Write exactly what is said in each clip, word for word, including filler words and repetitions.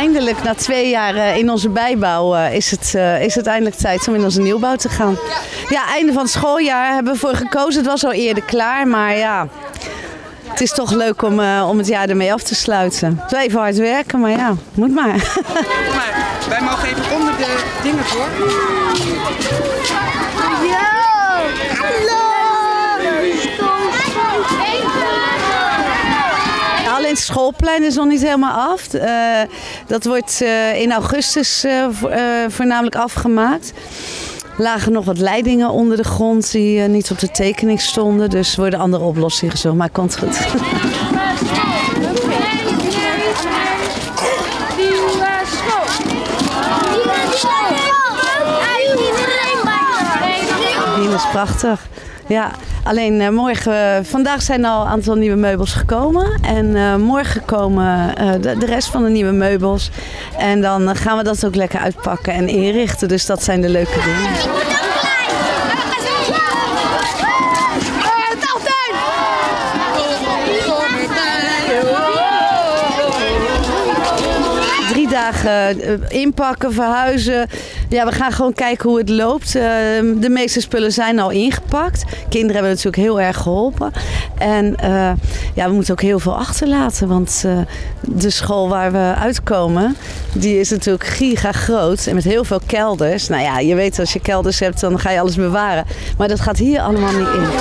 eindelijk na twee jaar uh, in onze bijbouw uh, is, het, uh, is het eindelijk tijd om in onze nieuwbouw te gaan. Ja, einde van het schooljaar hebben we voor gekozen. Het was al eerder klaar, maar ja, het is toch leuk om, uh, om het jaar ermee af te sluiten. Het is even hard werken, maar ja, moet maar. Maar wij mogen even onder de dingen voor. Alleen het schoolplein is nog niet helemaal af. Uh, dat wordt uh, in augustus uh, vo uh, voornamelijk afgemaakt. Er lagen nog wat leidingen onder de grond die uh, niet op de tekening stonden. Dus worden andere oplossingen gezocht, maar het komt goed. Die is prachtig. Ja, alleen uh, morgen, uh, vandaag zijn al een aantal nieuwe meubels gekomen. En uh, morgen komen uh, de, de rest van de nieuwe meubels. En dan uh, gaan we dat ook lekker uitpakken en inrichten. Dus dat zijn de leuke dingen. Drie dagen inpakken, verhuizen. Ja, we gaan gewoon kijken hoe het loopt. Uh, de meeste spullen zijn al ingepakt. Kinderen hebben natuurlijk heel erg geholpen. En uh, ja, we moeten ook heel veel achterlaten. Want uh, de school waar we uitkomen, die is natuurlijk giga groot. En met heel veel kelders. Nou ja, je weet als je kelders hebt, dan ga je alles bewaren. Maar dat gaat hier allemaal niet in.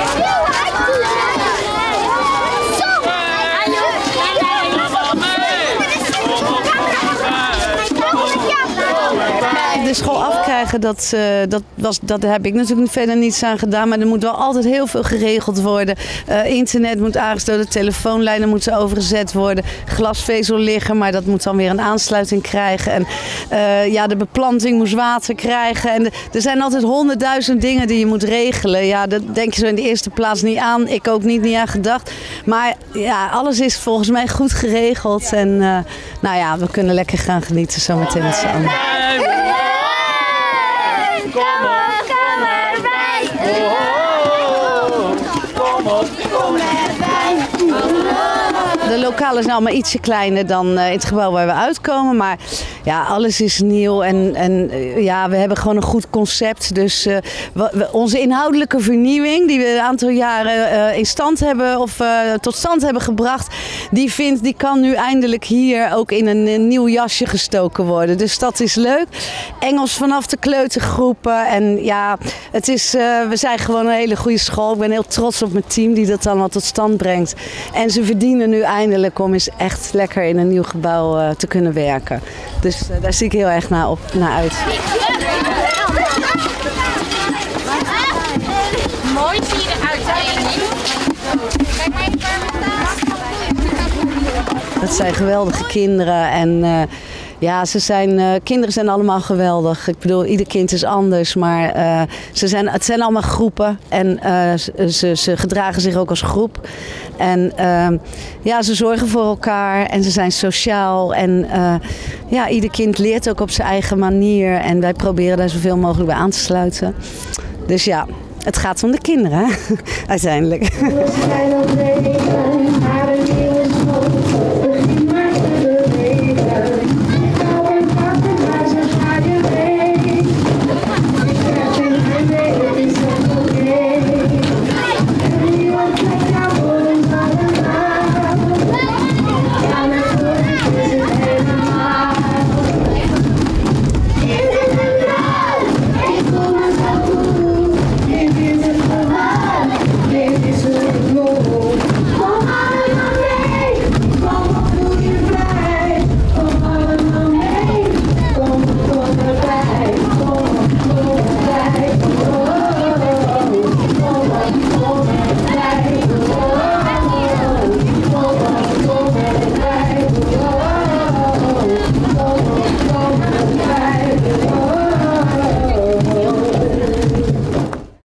De school afkrijgen, dat, uh, dat, was, dat heb ik natuurlijk verder niets aan gedaan. Maar er moet wel altijd heel veel geregeld worden. Uh, internet moet aangesloten, telefoonlijnen moeten overgezet worden. Glasvezel liggen, maar dat moet dan weer een aansluiting krijgen. En uh, ja, de beplanting moest water krijgen. En de, er zijn altijd honderdduizend dingen die je moet regelen. Ja, dat denk je zo in de eerste plaats niet aan. Ik ook niet, niet aan gedacht. Maar ja, alles is volgens mij goed geregeld. En uh, nou ja, we kunnen lekker gaan genieten zometeen met z'n allen. Kom op, kom erbij. Oh, kom op, kom erbij. De lokalen zijn allemaal ietsje kleiner dan uh, in het gebouw waar we uitkomen. Maar ja, alles is nieuw en, en uh, ja, we hebben gewoon een goed concept. Dus uh, we, we, onze inhoudelijke vernieuwing die we een aantal jaren uh, in stand hebben of uh, tot stand hebben gebracht, die, vindt, die kan nu eindelijk hier ook in een, een nieuw jasje gestoken worden. Dus dat is leuk. Engels vanaf de kleutergroepen. En ja, het is, uh, we zijn gewoon een hele goede school. Ik ben heel trots op mijn team die dat allemaal tot stand brengt. En ze verdienen nu eindelijk om eens echt lekker in een nieuw gebouw uh, te kunnen werken. Dus uh, daar zie ik heel erg naar, op, naar uit. Mooi zie je eruit, Amy. Kijk maar even waar we staan. Dat zijn geweldige kinderen en uh, ja, ze zijn, uh, kinderen zijn allemaal geweldig. Ik bedoel, ieder kind is anders, maar uh, ze zijn, het zijn allemaal groepen en uh, ze, ze gedragen zich ook als groep. En uh, ja, ze zorgen voor elkaar en ze zijn sociaal en uh, ja, ieder kind leert ook op zijn eigen manier en wij proberen daar zoveel mogelijk bij aan te sluiten. Dus ja, het gaat om de kinderen, hè? Uiteindelijk.